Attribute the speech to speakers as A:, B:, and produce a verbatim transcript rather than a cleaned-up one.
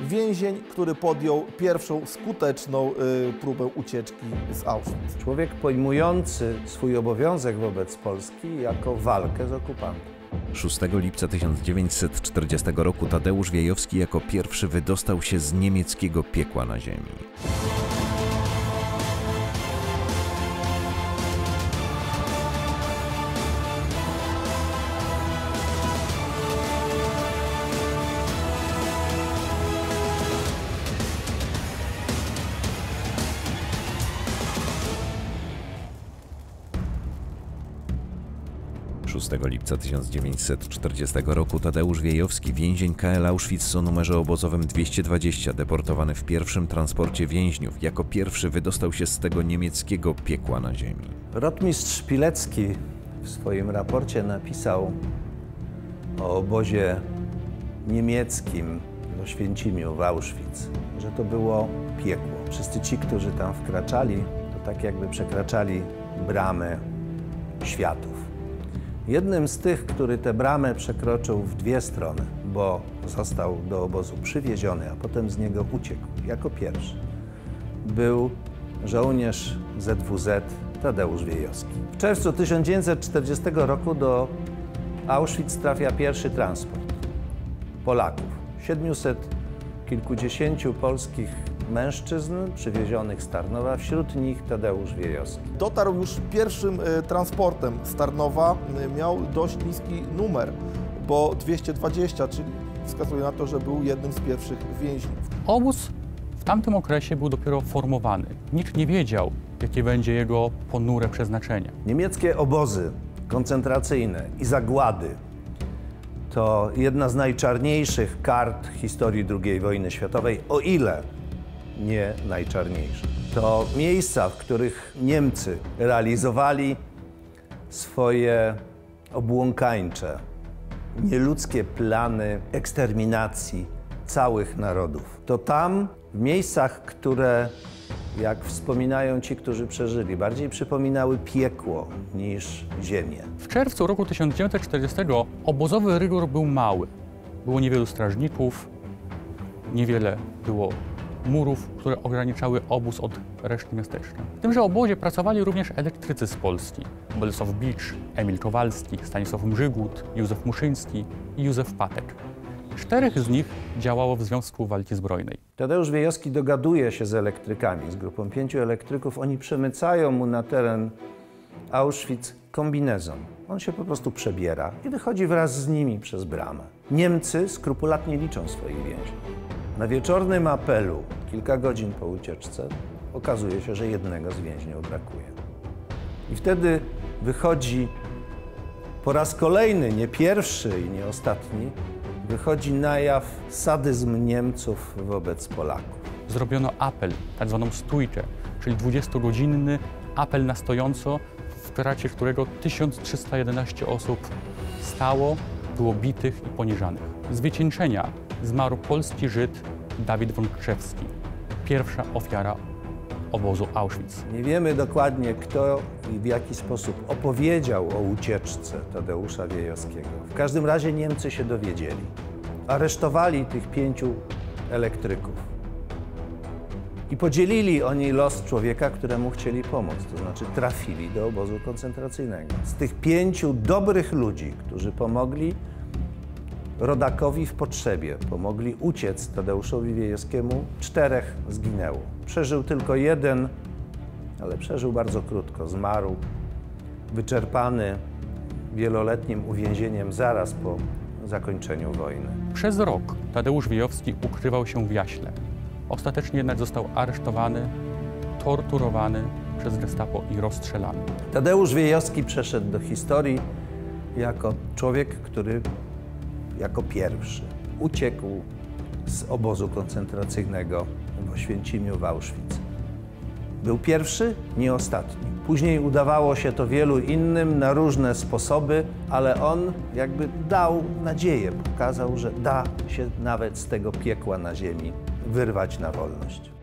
A: więzień, który podjął pierwszą skuteczną y, próbę ucieczki z Auschwitz.
B: Człowiek pojmujący swój obowiązek wobec Polski jako walkę z okupantem.
C: szóstego lipca tysiąc dziewięćset czterdziestego roku Tadeusz Wiejowski jako pierwszy wydostał się z niemieckiego piekła na ziemi. szóstego lipca tysiąc dziewięćset czterdziestego roku Tadeusz Wiejowski, więzień K L Auschwitz o numerze obozowym dwieście dwadzieścia, deportowany w pierwszym transporcie więźniów, jako pierwszy wydostał się z tego niemieckiego piekła na ziemi.
B: Rotmistrz Pilecki w swoim raporcie napisał o obozie niemieckim w Oświęcimiu, w Auschwitz, że to było piekło. Wszyscy ci, którzy tam wkraczali, to tak jakby przekraczali bramy światów. Jednym z tych, który tę bramę przekroczył w dwie strony, bo został do obozu przywieziony, a potem z niego uciekł jako pierwszy, był żołnierz Z W Z Tadeusz Wiejowski. W czerwcu tysiąc dziewięćset czterdziestego roku do Auschwitz trafia pierwszy transport Polaków. siedmiuset kilkudziesięciu polskich mężczyzn przywiezionych z Tarnowa, wśród nich Tadeusz Wiejowski.
A: Dotarł już pierwszym y, transportem z Tarnowa, y, miał dość niski numer, bo dwieście dwadzieścia, czyli wskazuje na to, że był jednym z pierwszych więźniów.
D: Obóz w tamtym okresie był dopiero formowany. Nikt nie wiedział, jakie będzie jego ponure przeznaczenie.
B: Niemieckie obozy koncentracyjne i zagłady to jedna z najczarniejszych kart historii drugiej wojny światowej, o ile nie najczarniejsza. To miejsca, w których Niemcy realizowali swoje obłąkańcze, nieludzkie plany eksterminacji całych narodów. To tam, w miejscach, które, jak wspominają ci, którzy przeżyli, bardziej przypominały piekło niż ziemię.
D: W czerwcu roku tysiąc dziewięćset czterdziestego obozowy rygor był mały. Było niewielu strażników, niewiele było murów, które ograniczały obóz od reszty miasteczka. W tymże obozie pracowali również elektrycy z Polski. Bolesław Bicz, Emil Kowalski, Stanisław Mrzygłód, Józef Muszyński i Józef Patek. Czterech z nich działało w Związku Walki Zbrojnej.
B: Tadeusz Wiejowski dogaduje się z elektrykami, z grupą pięciu elektryków. Oni przemycają mu na teren Auschwitz kombinezon. On się po prostu przebiera i wychodzi wraz z nimi przez bramę. Niemcy skrupulatnie liczą swoich więźniów. Na wieczornym apelu, kilka godzin po ucieczce, okazuje się, że jednego z więźniów brakuje. I wtedy wychodzi po raz kolejny, nie pierwszy i nie ostatni, wychodzi na jaw sadyzm Niemców wobec Polaków.
D: Zrobiono apel, tak zwaną stójkę, czyli dwudziestogodzinny apel na stojąco, w trakcie którego tysiąc trzysta jedenaście osób stało, było bitych i poniżanych. Z wycieńczenia zmarł polski Żyd Dawid Wączewski, pierwsza ofiara obozu Auschwitz.
B: Nie wiemy dokładnie, kto i w jaki sposób opowiedział o ucieczce Tadeusza Wiejowskiego. W każdym razie Niemcy się dowiedzieli. Aresztowali tych pięciu elektryków i podzielili oni los człowieka, któremu chcieli pomóc, to znaczy trafili do obozu koncentracyjnego. Z tych pięciu dobrych ludzi, którzy pomogli rodakowi w potrzebie, pomogli uciec Tadeuszowi Wiejowskiemu, czterech zginęło. Przeżył tylko jeden, ale przeżył bardzo krótko. Zmarł wyczerpany wieloletnim uwięzieniem zaraz po zakończeniu wojny.
D: Przez rok Tadeusz Wiejowski ukrywał się w Jaśle. Ostatecznie jednak został aresztowany, torturowany przez gestapo i rozstrzelany.
B: Tadeusz Wiejowski przeszedł do historii jako człowiek, który jako pierwszy uciekł z obozu koncentracyjnego w Oświęcimiu, w Auschwitz. Był pierwszy, nie ostatni. Później udawało się to wielu innym na różne sposoby, ale on jakby dał nadzieję, pokazał, że da się nawet z tego piekła na ziemi wyrwać na wolność.